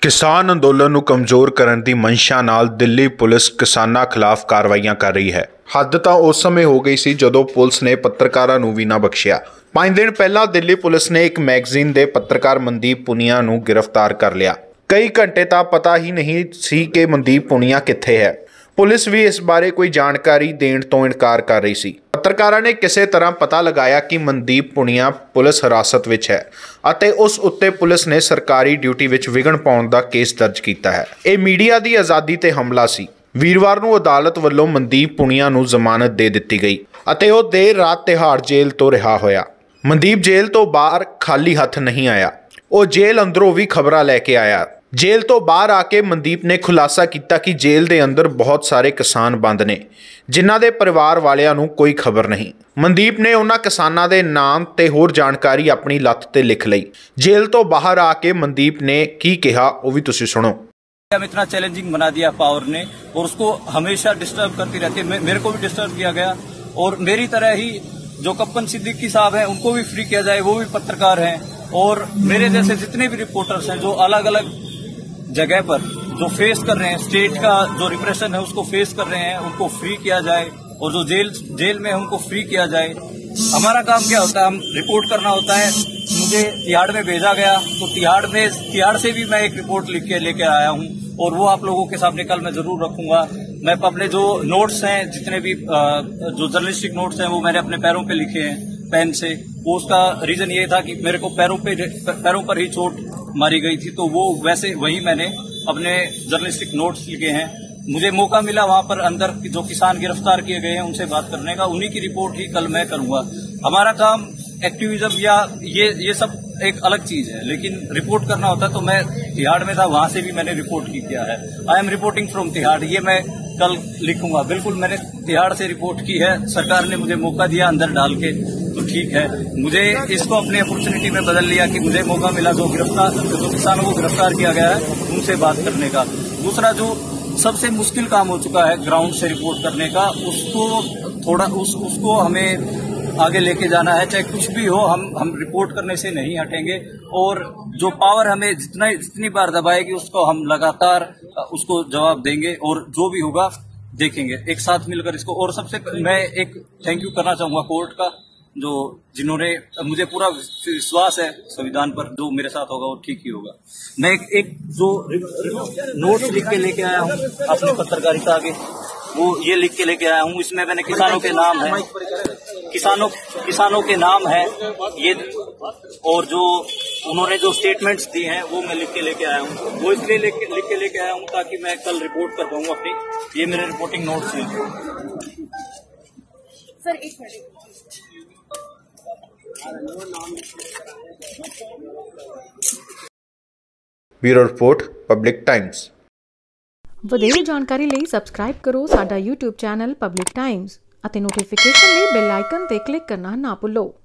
किसान अंदोलन ਨੂੰ ਕਮਜ਼ੋਰ ਕਰਨ ਦੀ ਮਨਸ਼ਾ ਨਾਲ ਦਿੱਲੀ ਪੁਲਿਸ ਕਿਸਾਨਾਂ ਖਿਲਾਫ ਕਾਰਵਾਈਆਂ ਕਰ ਰਹੀ ਹੈ। ਹੱਦ ਤਾਂ ਉਸ ਸਮੇਂ ਹੋ ਗਈ ਸੀ ਜਦੋਂ ਪੁਲਿਸ ਨੇ ਪੱਤਰਕਾਰਾਂ ਨੂੰ ਵੀ ਨਾ ਬਖਸ਼ਿਆ। 5 ਦਿਨ ਪਹਿਲਾਂ ਦਿੱਲੀ ਪੁਲਿਸ ਨੇ ਇੱਕ ਮੈਗਜ਼ੀਨ ਦੇ ਪੱਤਰਕਾਰ ਮਨਦੀਪ ਪੁਨੀਆ ਨੂੰ गिरफ्तार कर लिया। कई घंटे तक पता ही नहीं सी कि मनदीप पुनिया कित्थे है। पुलिस भी इस बारे कोई जानकारी देने तो इनकार कर रही सी। पत्रकारां ने किसी तरह पता लगाया कि मनदीप पुनिया पुलिस हिरासत विच है अते उस उत्ते पुलिस ने सरकारी ड्यूटी विच विघन पाउण दा केस दर्ज कीता है। यह मीडिया की आज़ादी ते हमला सी। वीरवार नूं अदालत वल्लों मनदीप पुनिया नूं जमानत दे दित्ती गई अते वह देर रात तिहाड़ जेल तो रिहा होया। मनदीप जेल तो बाहर खाली हथ नहीं आया, वह जेल अंदरों भी खबरां लैके आया। जेल तो बाहर आके मनदीप ने खुलासा किया कि जेल के अंदर बहुत सारे किसान बंद ने जिन्हां दे परिवार वालियां नूं कोई खबर नहीं। मनदीप ने उन्हां किसानां दे नाम ते होर जानकारी अपनी लत्त ते लिख लई। जेल तो बाहर आके मनदीप ने की कहा वो भी तुसीं सुणो। इतना चैलेंजिंग बना दिया पावर ने और उसको हमेशा डिस्टर्ब करती रहती है। मेरे को भी डिस्टर्ब किया गया और मेरी तरह ही जो कप्पन सिद्दीकी साहब हैं उनको भी फ्री किया जाए, वो भी पत्रकार हैं। और मेरे जैसे जितने भी रिपोर्टर्स हैं जो अलग अलग जगह पर जो फेस कर रहे हैं, स्टेट का जो रिप्रेशन है उसको फेस कर रहे हैं, उनको फ्री किया जाए। और जो जेल में है उनको फ्री किया जाए। हमारा काम क्या होता है, हम रिपोर्ट करना होता है। मुझे तिहाड़ में भेजा गया तो तिहाड़ से भी मैं एक रिपोर्ट लिख के लेके आया हूँ और वो आप लोगों के सामने कल मैं जरूर रखूंगा। मैं अपने जो नोट्स हैं, जितने भी जो जर्नलिस्टिक नोट्स हैं, वो मैंने अपने पैरों पे लिखे हैं पेन से। वो उसका रीजन ये था कि मेरे को पैरों पर ही चोट मारी गई थी, तो वो वैसे वही मैंने अपने जर्नलिस्टिक नोट्स लिखे हैं। मुझे मौका मिला वहां पर अंदर जो किसान गिरफ्तार किए गए हैं उनसे बात करने का, उन्हीं की रिपोर्ट ही कल मैं करूंगा। हमारा काम एक्टिविज्म या ये सब एक अलग चीज है, लेकिन रिपोर्ट करना होता है तो मैं तिहाड़ में था, वहां से भी मैंने रिपोर्ट किया है। I am reporting from Tihar, ये मैं कल लिखूंगा। बिल्कुल मैंने तिहाड़ से रिपोर्ट की है। सरकार ने मुझे मौका दिया अंदर डाल के, तो ठीक है। मुझे इसको अपनी अपॉर्चुनिटी में बदल लिया कि मुझे मौका मिला जो किसानों को गिरफ्तार किया गया है उनसे बात करने का। दूसरा जो सबसे मुश्किल काम हो चुका है ग्राउंड से रिपोर्ट करने का, उसको हमें आगे लेके जाना है। चाहे कुछ भी हो, हम रिपोर्ट करने से नहीं हटेंगे। और जो पावर हमें जितनी बार दबाएगी उसको हम लगातार उसको जवाब देंगे और जो भी होगा देखेंगे एक साथ मिलकर इसको। और सबसे मैं एक थैंक यू करना चाहूंगा कोर्ट का, जिन्होंने मुझे पूरा विश्वास है संविधान पर, जो मेरे साथ होगा वो ठीक ही होगा। मैं एक जो नोट्स लिख के लेके आया हूँ अपनी पत्रकारिता के, वो ये लिख के लेके आया हूँ। इसमें मैंने किसानों के नाम है, किसानों के नाम है ये, और जो उन्होंने जो स्टेटमेंट्स दी हैं वो मैं लिख के लेके आया हूँ। वो इसलिए लिख के लेके आया हूँ ताकि मैं कल रिपोर्ट कर पाऊंगा अपनी। ये मेरे रिपोर्टिंग नोट्स हैं। सर एक मिनट, ब्यूरो रिपोर्ट पब्लिक टाइम्स। ਵਧੇਰੇ ਜਾਣਕਾਰੀ ਲਈ ਸਬਸਕ੍ਰਾਈਬ ਕਰੋ ਸਾਡਾ YouTube ਚੈਨਲ ਪਬਲਿਕ ਟਾਈਮਜ਼ ਅਤੇ ਨੋਟੀਫਿਕੇਸ਼ਨ ਲਈ ਬੈਲ ਆਈਕਨ ਤੇ ਕਲਿੱਕ ਕਰਨਾ ਨਾ ਭੁੱਲੋ।